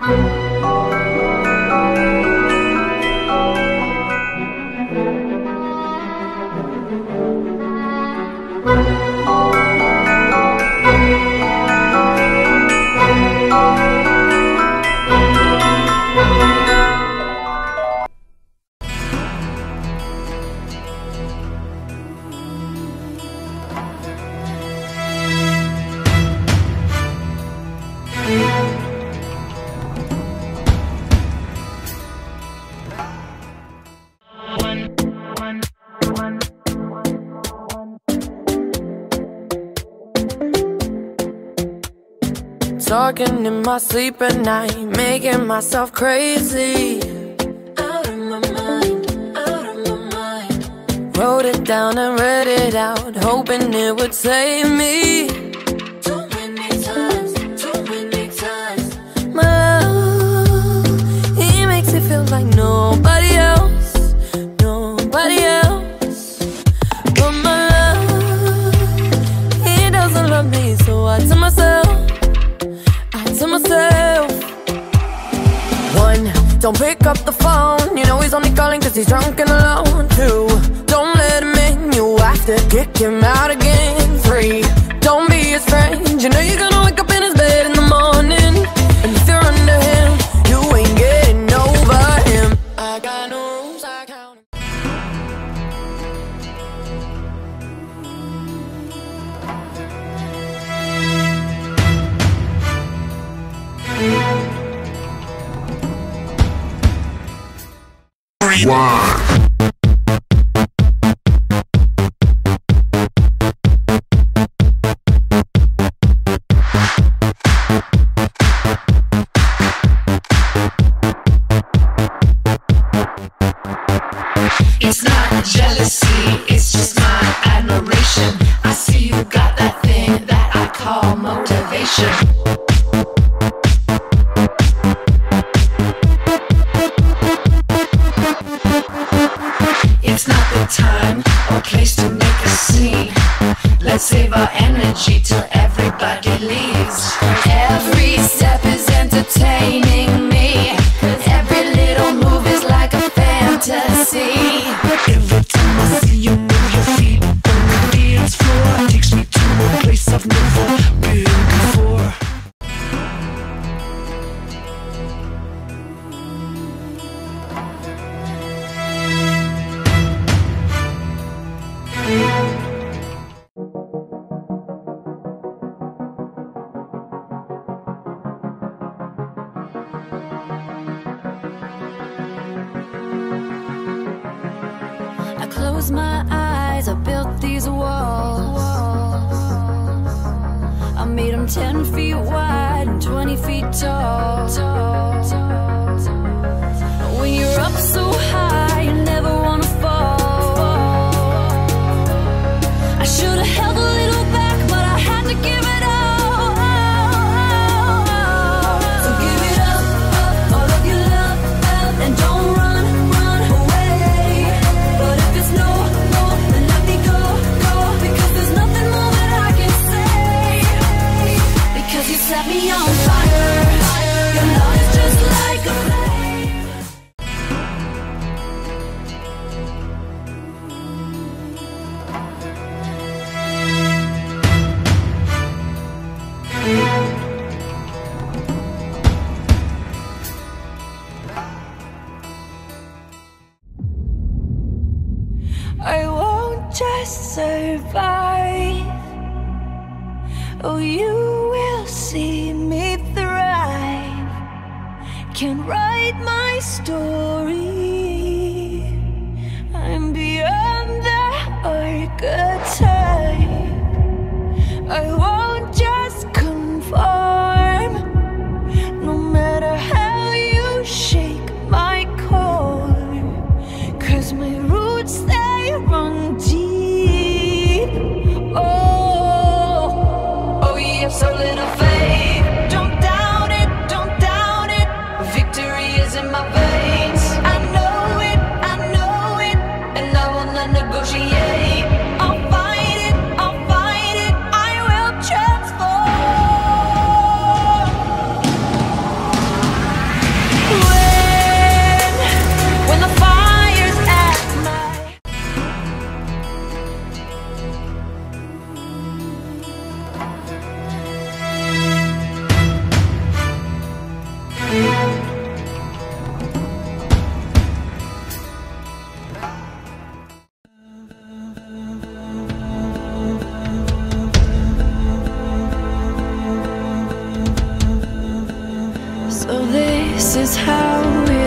Talking in my sleep at night, making myself crazy. Out of my mind, out of my mind. Wrote it down and read it out, hoping it would save me. Too many times, too many times. My love, he makes me feel like nobody else, nobody else. But my love, he doesn't love me, so I tell myself, one, don't pick up the phone, you know he's only calling cause he's drunk and alone. Two, don't let him in, you have to kick him out again. Three, don't be his friend, you know you're gonna wake up in his bed in the morning. And if you're under him, you ain't getting over him. I got no rules, I count. Wow. It's not jealousy, it's just my admiration. I see you got that thing that I call motivation. It's not the time or place to make a scene. Let's save our energy till everybody leaves. Every step is entertaining me. Every little move is like a fantasy. Every time I see you move your feet on the dance floor, it takes me to a place I've never been before. I close my eyes, I built these walls. I made them 10 feet wide and 20 feet tall. When you're up so high, you never wanna fall. I should've held a little back, but I had to give it all. So give it up, all of your love, and don't run away. But if it's no, then let me go, because there's nothing more that I can say. Because you set me on fire, your love is just like a flame. I won't just survive. Oh, you will see me thrive. Can write my story. I'm beyond the archetype. I won't just conform. No matter how you shake my core, 'cause my roots, they run deep. Oh, you have so little faith. Don't doubt it, don't doubt it. Victory is in my veins. I know it, and I will not negotiate. I'll fight it, I will try. is how